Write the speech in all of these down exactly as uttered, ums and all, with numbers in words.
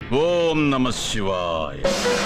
ఓం నమ శివాయ.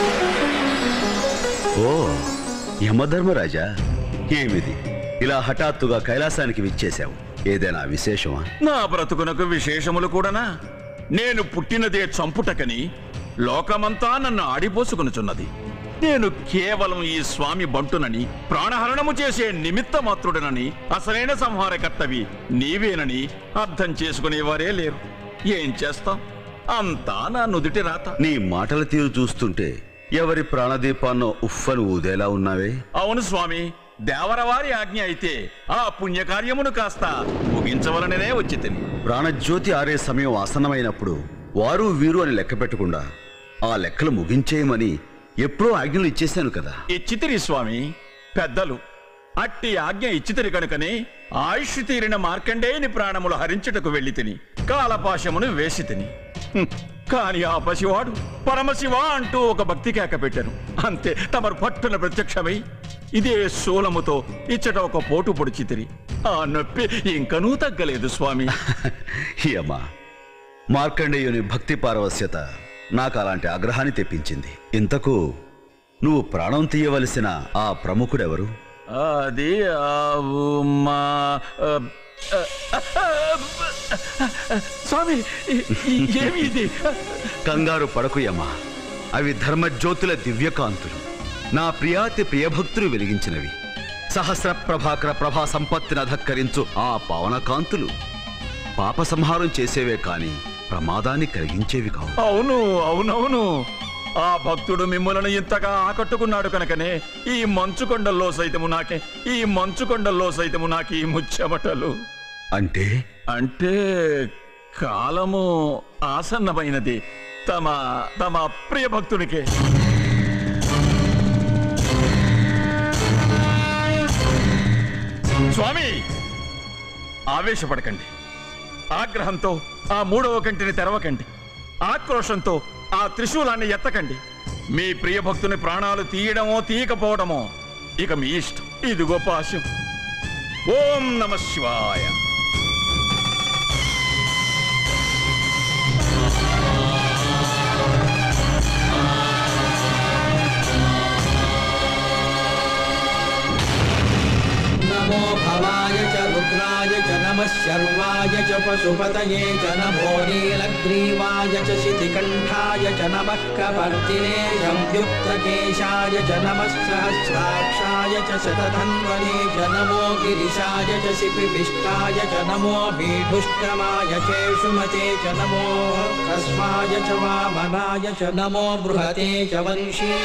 ఓ యమధర్మరాజా, ఏమిది ఇలా హఠాత్తుగా కైలాసానికి విచ్చేశావు? ఏదైనా విశేషమా? నా బ్రతుకునకు విశేషములు కూడానా? నేను పుట్టినదే చంపుటకని లోకమంతా నన్ను ఆడిపోసుకునుచున్నది. నేను కేవలం ఈ స్వామి బంటునని, ప్రాణహరణము చేసే నిమిత్త మాత్రుడనని, అసలైన సంహారకర్తవి నీవేనని అర్థం చేసుకునేవారే లేరు. ఏం చేస్తాం, అంతా నా నుదుటి రాత. నీ మాటల తీరు చూస్తుంటే ఎవరి ప్రాణదీపాన్నో ఉఫ్ఫను ఊదేలా ఉన్నావే. అవును స్వామి, దేవరవారి ఆజ్ఞ అయితే ఆ పుణ్యకార్యమును కాస్త ముగించవలననే వచ్చి తిని. ప్రాణజ్యోతి ఆరే సమయం ఆసన్నమైనప్పుడు వారు వీరు అని లెక్క పెట్టకుండా ఆ లెక్కలు ముగించేయమని ఎప్పుడో ఆజ్ఞలు ఇచ్చేశాను కదా. ఇచ్చితిరి స్వామి, పెద్దలు అట్టి ఆజ్ఞ ఇచ్చితిరి కనుకనే ఆయుష్ తీరిన మార్కండేయుని ప్రాణములు హరించుటకు వెళ్లి తిని కాలపాశమును వేసి తిని. కాని ఆ పసివాడు పరమశివ అంటూ ఒక భక్తి కేక పెట్టాను. అంతే, తమరు పట్టున ప్రత్యక్షమై ఇదే శూలముతో ఇచ్చట ఒక పోటు పొడిచితిరి. ఆ నొప్పి ఇంకనూ తగ్గలేదు స్వామి. అమ్మా, మార్కండేయుని భక్తి పారవస్యత నాకు అలాంటి ఆగ్రహాన్ని తెప్పించింది. ఇంతకు నువ్వు ప్రాణం తీయవలసిన ఆ ప్రముఖుడెవరు? అది మా స్వామి. ఏమి ఇది? కంగారు పడకు యమ్మా, అవి ధర్మజ్యోతుల దివ్యకాంతులు, నా ప్రియాతి ప్రియభక్తులు వెలిగించినవి. సహస్ర ప్రభాకర ప్రభా సంపత్తిని అధక్కరించు ఆ పావన కాంతులు పాప సంహారం చేసేవే కాని ప్రమాదాన్ని కలిగించేవి కావు. అవును అవునవును, ఆ భక్తుడు మిమ్మలను ఇంతగా ఆకట్టుకున్నాడు కనుకనే ఈ మంచు కొండల్లో సైతము నాకే ఈ మంచు కొండల్లో సైతము నాకు ఈ ముచ్చమటలు. అంటే అంటే కాలము ఆసన్నమైనది తమ తమ ప్రియ భక్తునికే. స్వామి, ఆవేశపడకండి. ఆగ్రహంతో ఆ మూడవ కంటిని తెరవకండి. ఆక్రోషంతో ఆ త్రిశూలాన్ని ఎత్తకండి. మీ ప్రియభక్తుని ప్రాణాలు తీయడమో తీయకపోవడమో ఇక మీ ఇష్టం. ఇదిగో పాశం. ఓం నమ శివాయ. नमो भवाय च रुद्राय च नमः शर्वाय च पशुपतये च नमो नीलग्रीवाय च शितिकण्ठाय च नमः कपर्दिने संयुक्तकेशाय च नमः सहस्राक्षाय च शतधन्वने च नमो गिरिशाय च शिपिविष्टाय च नमो भीढुष्टमाय चेषुमते च नमो ह्रस्वाय च वामनाय च नमो बृहते च वंशीय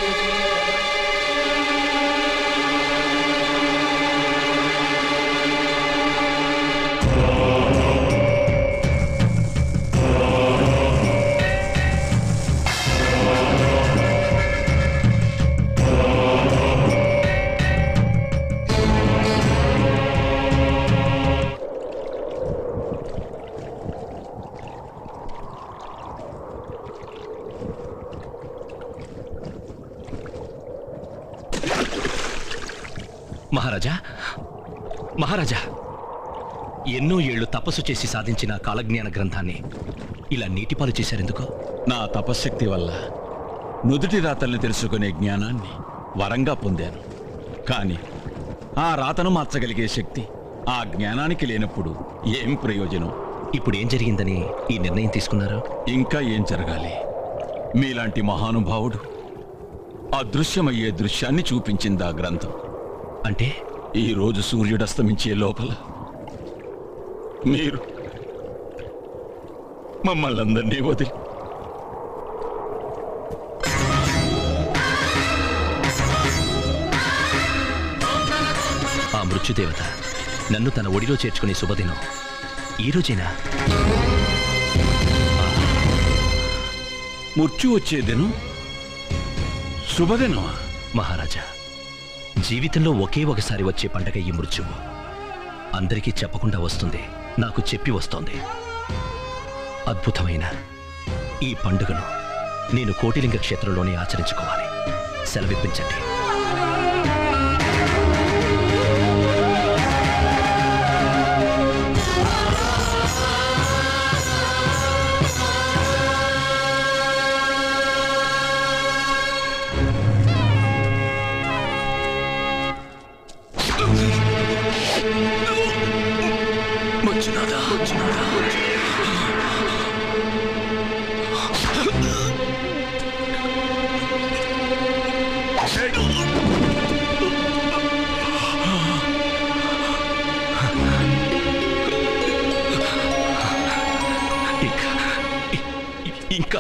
మహారాజా మహారాజా ఎన్నో ఏళ్లు తపస్సు చేసి సాధించిన కాలజ్ఞాన గ్రంథాన్ని ఇలా నీటిపాలు చేశారెందుకు? నా తపశ్శక్తి వల్ల నుదుటి రాతల్ని తెలుసుకునే జ్ఞానాన్ని వరంగా పొందాను. కానీ ఆ రాతను మార్చగలిగే శక్తి ఆ జ్ఞానానికి లేనప్పుడు ఏం ప్రయోజనం? ఇప్పుడు ఏం జరిగిందని ఈ నిర్ణయం తీసుకున్నారు? ఇంకా ఏం జరగాలి? మీలాంటి మహానుభావుడు అదృశ్యమయ్యే దృశ్యాన్ని చూపించింది ఆ గ్రంథం. అంటే ఈ రోజు సూర్యుడు అస్తమించే లోపల మీరు మమ్మల్ని అందరినీ వదిలి ఆ మృత్యుదేవత నన్ను తన ఒడిలో చేర్చుకునే శుభదినం ఈ రోజేనా? మృత్యు వచ్చేదినం శుభదినమా? మహారాజా, జీవితంలో ఒకే ఒకసారి వచ్చే పండగ ఈ మృత్యువు. అందరికీ చెప్పకుండా వస్తుంది, నాకు చెప్పి వస్తోంది. అద్భుతమైన ఈ పండుగను నేను కోటిలింగ క్షేత్రంలోనే ఆచరించుకోవాలి. సెలవిప్పించండి.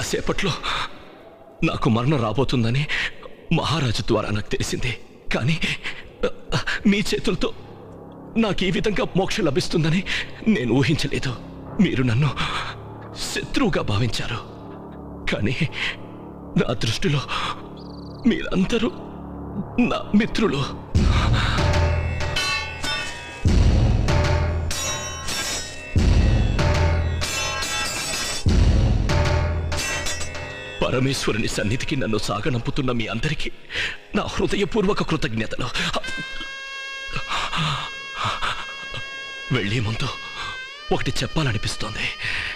కాసేపట్లో నాకు మరణం రాబోతుందని మహారాజు ద్వారా నాకు తెలిసింది. కానీ మీ చేతులతో నాకు ఈ విధంగా మోక్షం లభిస్తుందని నేను ఊహించలేదు. మీరు నన్ను శత్రువుగా భావించారు, కానీ నా దృష్టిలో మీరందరూ నా మిత్రులు. పరమేశ్వరుని సన్నిధికి నన్ను సాగనంపుతున్న మీ అందరికీ నా హృదయపూర్వక కృతజ్ఞతలు. వెళ్ళే ముందు ఒకటి చెప్పాలనిపిస్తోంది.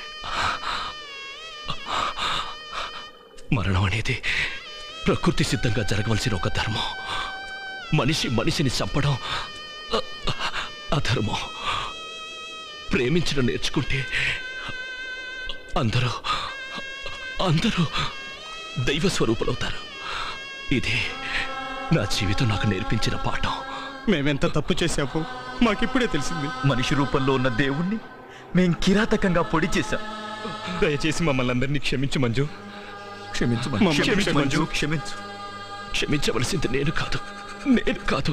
మరణం అనేది ప్రకృతి సిద్ధంగా జరగవలసిన ఒక ధర్మం. మనిషి మనిషిని చంపడం అధర్మం. ప్రేమించడం నేర్చుకుంటే అందరూ అందరూ దైవ స్వరూపులవుతారు. ఇది నా జీవితం నాకు నేర్పించిన పాఠం. మేమెంత తప్పు చేశాము మాకిప్పుడే తెలిసింది. మనిషి రూపంలో ఉన్న దేవుణ్ణి మేం కిరాతకంగా పొడి చేశాం. దయచేసి మమ్మల్ని అందరినీ క్షమించు మంజు. క్షమించు క్షమించు మంజు. క్షమించు. క్షమించవలసింది నేను కాదు, నేను కాదు.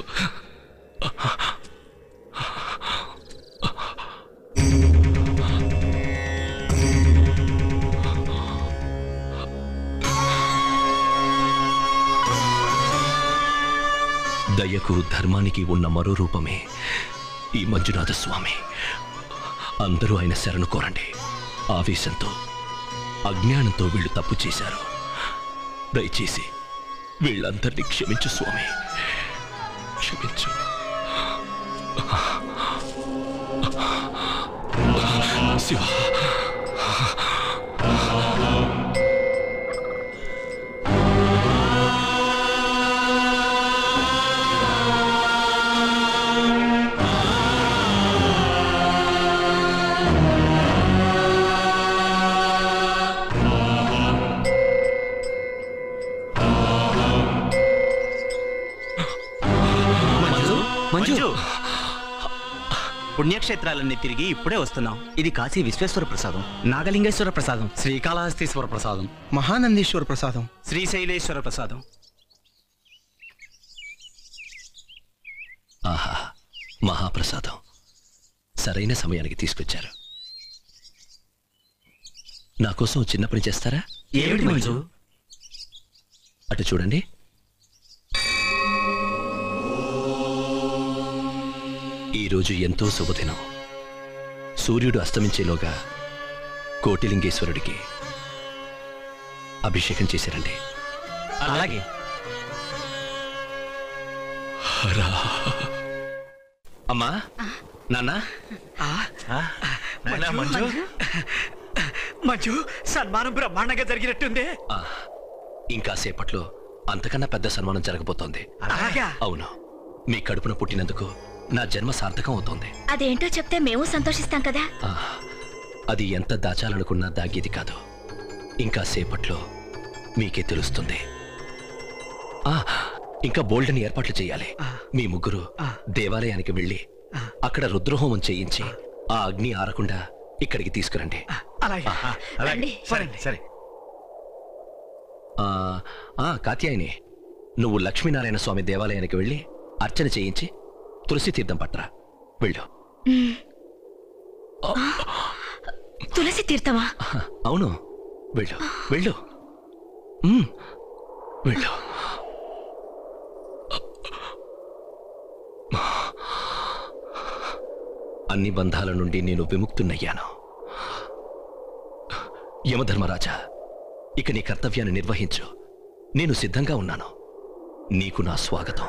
దయకు ధర్మానికి ఉన్న మరో రూపమే ఈ మంజునాథ స్వామి. అందరూ ఆయన శరణు కోరండి. ఆవేశంతో అజ్ఞానంతో వీళ్ళు తప్పు చేశారు. దయచేసి వీళ్ళందరినీ క్షమించు స్వామి, క్షమించు. శివ, మంజు, పుణ్యక్షేత్రాలన్నీ తిరిగి ఇప్పుడే వస్తున్నాం. ఇది కాశీ విశ్వేశ్వర ప్రసాదం, నాగలింగేశ్వర ప్రసాదం, శ్రీకాళహస్తీశ్వర ప్రసాదం, మహానందీశ్వర ప్రసాదం, శ్రీశైలేశ్వర ప్రసాదం. ఆహా, మహాప్రసాదం సరైన సమయానికి తీసుకొచ్చారు. నా కోసం చిన్న పని చేస్తారా? ఏమిటి మంజు? అటు చూడండి. ఈరోజు ఎంతో శుభదినం. సూర్యుడు అస్తమించేలోగా కోటిలింగేశ్వరుడికి అభిషేకం చేశారండి. అలాగే. అమ్మా, నాన్న, మంజు, మంజు, సన్మానం బ్రహ్మాండంగా జరిగినట్టుంది. ఇంకా సేపట్లో అంతకన్నా పెద్ద సన్మానం జరగబోతోంది. అవును, మీ కడుపున పుట్టినందుకు నా జన్మ సార్థకం అవుతోంది. అదేంటో చెప్తే మేము సంతోషిస్తాం కదా. అది ఎంత దాచాలనుకున్నా దాగేది కాదు. ఇంకా సేపట్లో మీకే తెలుస్తుంది. ఇంకా బోల్డని ఏర్పాట్లు చేయాలి. మీ ముగ్గురు దేవాలయానికి వెళ్ళి అక్కడ రుద్రహోమం చేయించి ఆ అగ్ని ఆరకుండా ఇక్కడికి తీసుకురండి. సరే. కాత్యాయని, నువ్వు లక్ష్మీనారాయణ స్వామి దేవాలయానికి వెళ్ళి అర్చన చేయించి తులసి తీర్థం పట్రా. వెళ్ళు. తులసి తీర్థమా? అవును, వెళ్ళు వెళ్ళు వెళ్ళు. అన్ని బంధాల నుండి నేను విముక్తున్నయ్యాను. యమధర్మరాజా, ఇక నీ కర్తవ్యాన్ని నిర్వహించు. నేను సిద్ధంగా ఉన్నాను. నీకు నా స్వాగతం.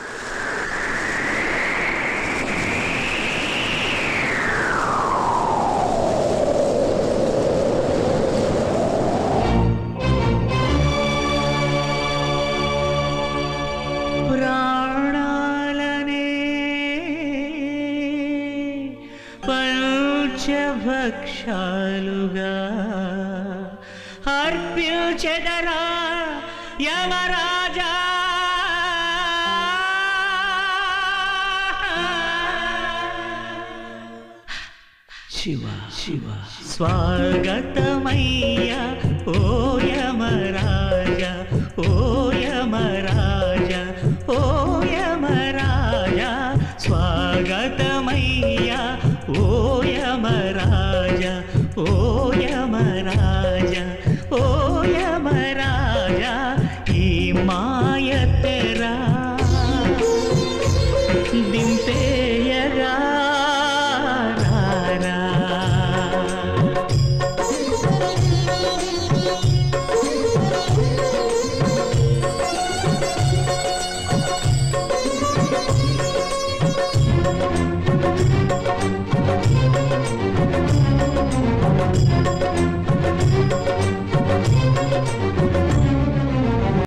భక్షాలుగా అర్పించెదరా యమరాజా. శివ శివ స్వాగతమయ్యా ఓ